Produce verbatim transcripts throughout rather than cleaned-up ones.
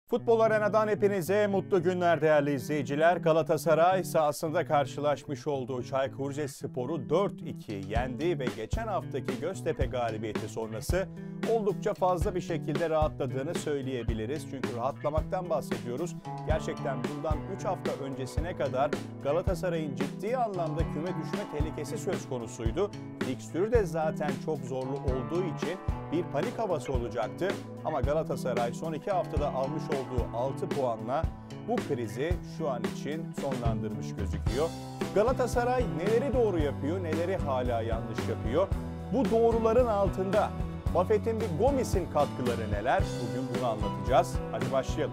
Futbol Arena'dan hepinize mutlu günler değerli izleyiciler. Galatasaray sahasında karşılaşmış olduğu Çaykur Rizespor'u dört iki yendi ve geçen haftaki Göztepe galibiyeti sonrası oldukça fazla bir şekilde rahatladığını söyleyebiliriz. Çünkü rahatlamaktan bahsediyoruz. Gerçekten bundan üç hafta öncesine kadar Galatasaray'ın ciddi anlamda küme düşme tehlikesi söz konusuydu. Fikstürü de zaten çok zorlu olduğu için bir panik havası olacaktı. Ama Galatasaray son iki haftada almış olduğu altı puanla bu krizi şu an için sonlandırmış gözüküyor. Galatasaray neleri doğru yapıyor, neleri hala yanlış yapıyor? Bu doğruların altında Buffett'in bir Gomis'in katkıları neler? Bugün bunu anlatacağız. Hadi başlayalım.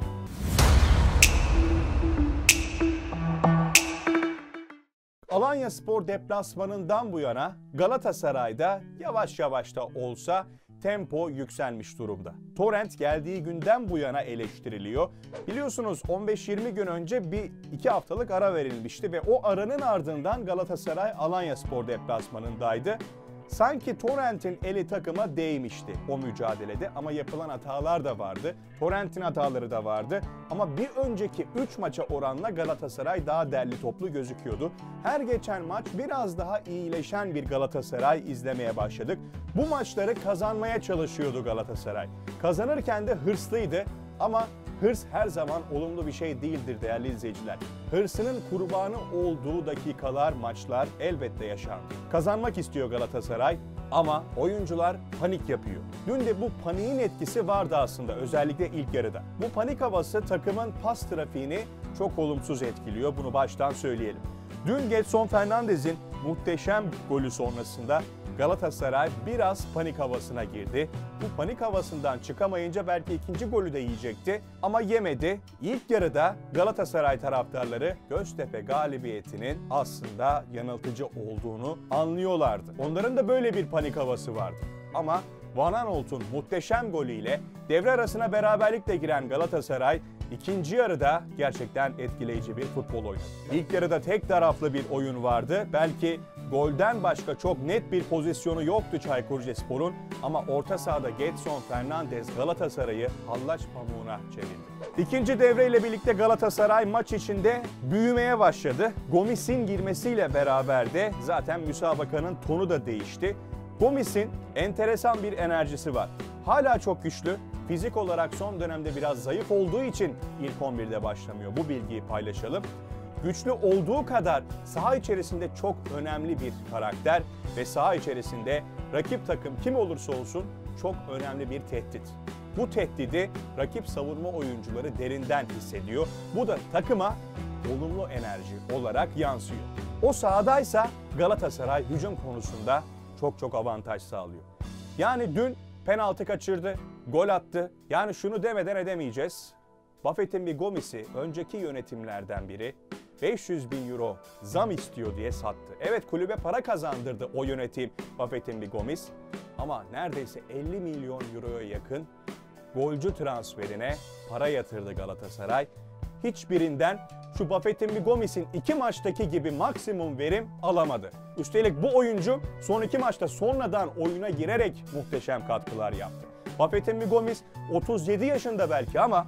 Alanyaspor deplasmanından bu yana Galatasaray'da yavaş yavaş da olsa tempo yükselmiş durumda. Torrent geldiği günden bu yana eleştiriliyor. Biliyorsunuz on beş yirmi gün önce bir iki haftalık ara verilmişti ve o aranın ardından Galatasaray Alanyaspor deplasmanındaydı. Sanki Torrent'in eli takıma değmişti o mücadelede ama yapılan hatalar da vardı. Torrent'in hataları da vardı ama bir önceki üç maça oranla Galatasaray daha derli toplu gözüküyordu. Her geçen maç biraz daha iyileşen bir Galatasaray izlemeye başladık. Bu maçları kazanmaya çalışıyordu Galatasaray. Kazanırken de hırslıydı ama hırs her zaman olumlu bir şey değildir değerli izleyiciler. Hırsının kurbanı olduğu dakikalar, maçlar elbette yaşandı. Kazanmak istiyor Galatasaray ama oyuncular panik yapıyor. Dün de bu paniğin etkisi vardı aslında özellikle ilk yarıda. Bu panik havası takımın pas trafiğini çok olumsuz etkiliyor. Bunu baştan söyleyelim. Dün Gedson Fernandez'in muhteşem golü sonrasında Galatasaray biraz panik havasına girdi. Bu panik havasından çıkamayınca belki ikinci golü de yiyecekti ama yemedi. İlk yarıda Galatasaray taraftarları Göztepe galibiyetinin aslında yanıltıcı olduğunu anlıyorlardı. Onların da böyle bir panik havası vardı. Ama Van Aanholt'un muhteşem golüyle devre arasına beraberlikle giren Galatasaray İkinci yarıda gerçekten etkileyici bir futbol oynadı. İlk yarıda tek taraflı bir oyun vardı. Belki golden başka çok net bir pozisyonu yoktu Çaykur Rizespor'un ama orta sahada Gedson Fernandez Galatasaray'ı hallaç pamuğuna çevirdi. İkinci devreyle birlikte Galatasaray maç içinde büyümeye başladı. Gomis'in girmesiyle beraber de zaten müsabakanın tonu da değişti. Gomis'in enteresan bir enerjisi var. Hala çok güçlü. Fizik olarak son dönemde biraz zayıf olduğu için ilk on birde başlamıyor. Bu bilgiyi paylaşalım. Güçlü olduğu kadar saha içerisinde çok önemli bir karakter ve saha içerisinde rakip takım kim olursa olsun çok önemli bir tehdit. Bu tehdidi rakip savunma oyuncuları derinden hissediyor. Bu da takıma olumlu enerji olarak yansıyor. O sahadaysa Galatasaray hücum konusunda çok çok avantaj sağlıyor. Yani dün penaltı kaçırdı, gol attı. Yani şunu demeden edemeyeceğiz. Buffett'in bir Gomis'i önceki yönetimlerden biri beş yüz bin euro zam istiyor diye sattı. Evet kulübe para kazandırdı o yönetim Buffett'in bir Gomis. Ama neredeyse elli milyon euroya yakın golcü transferine para yatırdı Galatasaray. Hiçbirinden şu Buffett'in bir Gomis'in iki maçtaki gibi maksimum verim alamadı. Üstelik bu oyuncu son iki maçta sonradan oyuna girerek muhteşem katkılar yaptı. Buffett'in bir Gomis otuz yedi yaşında belki ama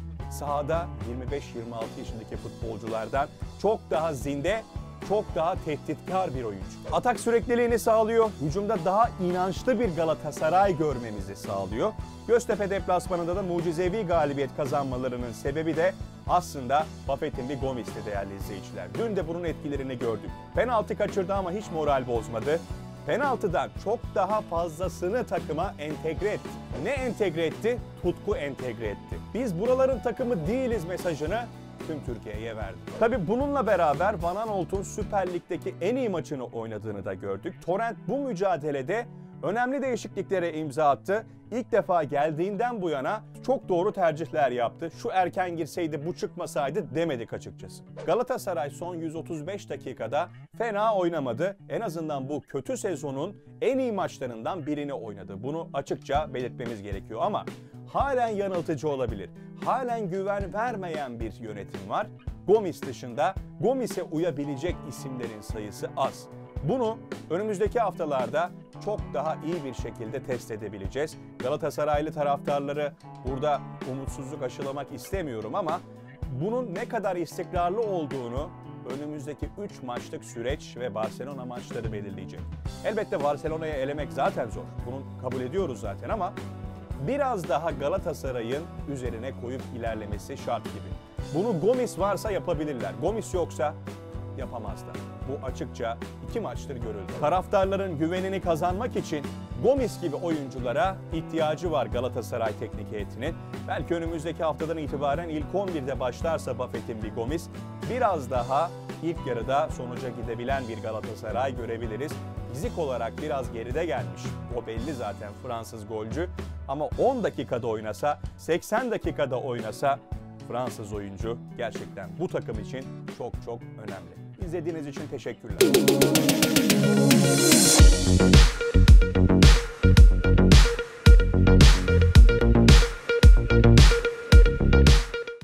sahada yirmi beş yirmi altı yaşındaki futbolculardan çok daha zinde, çok daha tehditkar bir oyuncu. Atak sürekliliğini sağlıyor, hücumda daha inançlı bir Galatasaray görmemizi sağlıyor. Göztepe deplasmanında da mucizevi galibiyet kazanmalarının sebebi de aslında Buffett'in bir Gomis'ti değerli izleyiciler. Dün de bunun etkilerini gördük. Penaltı kaçırdı ama hiç moral bozmadı. Penaltıdan çok daha fazlasını takıma entegre etti. Ne entegre etti? Tutku entegre etti. Biz buraların takımı değiliz mesajını tüm Türkiye'ye verdi. Tabii bununla beraber Van Aanholt'un Süper Lig'deki en iyi maçını oynadığını da gördük. Torrent bu mücadelede önemli değişikliklere imza attı. İlk defa geldiğinden bu yana çok doğru tercihler yaptı. Şu erken girseydi, bu çıkmasaydı demedik açıkçası. Galatasaray son yüz otuz beş dakikada fena oynamadı. En azından bu kötü sezonun en iyi maçlarından birini oynadı. Bunu açıkça belirtmemiz gerekiyor ama halen yanıltıcı olabilir. Halen güven vermeyen bir yönetim var. Gomis dışında Gomis'e uyabilecek isimlerin sayısı az. Bunu önümüzdeki haftalarda çok daha iyi bir şekilde test edebileceğiz. Galatasaraylı taraftarları burada umutsuzluk aşılamak istemiyorum ama bunun ne kadar istikrarlı olduğunu önümüzdeki üç maçlık süreç ve Barcelona maçları belirleyecek. Elbette Barcelona'yı elemek zaten zor. Bunu kabul ediyoruz zaten ama biraz daha Galatasaray'ın üzerine koyup ilerlemesi şart gibi. Bunu Gomis varsa yapabilirler. Gomis yoksa yapamazlar. Bu açıkça iki maçtır görüldü. Taraftarların güvenini kazanmak için Gomis gibi oyunculara ihtiyacı var Galatasaray teknik heyetinin. Belki önümüzdeki haftadan itibaren ilk on birde başlarsa Buffett'in bir Gomis, biraz daha ilk yarıda sonuca gidebilen bir Galatasaray görebiliriz. Fizik olarak biraz geride gelmiş. O belli zaten, Fransız golcü. Ama on dakikada oynasa, seksen dakikada oynasa Fransız oyuncu gerçekten bu takım için çok çok önemli. İzlediğiniz için teşekkürler.